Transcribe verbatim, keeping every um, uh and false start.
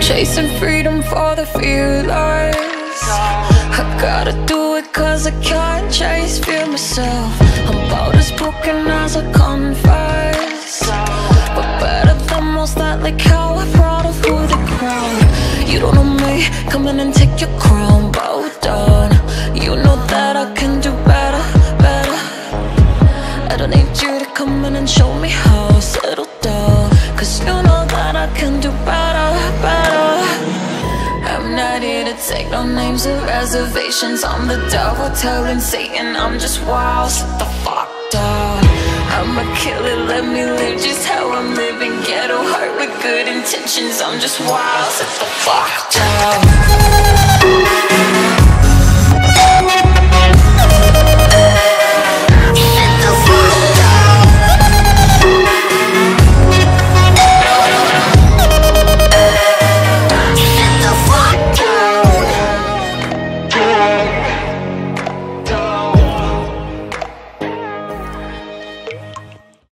Chasing freedom for the fearless. I gotta do it cause I can't chase fear myself. I'm about as broken as I confess, but better than most, that like how I brought her through the crown. You don't know me, come in and take your crown, bow down. You know that I can do better, better. I don't need you to come in and show me how. Settle down, cause you know that I can do better, better. I'm not here to take no names or reservations. I'm the devil telling Satan I'm just wild. Sit the fuck down. I'm a killer, let me live just how I'm living. Ghetto heart with good intentions. I'm just wild. Sit the fuck down.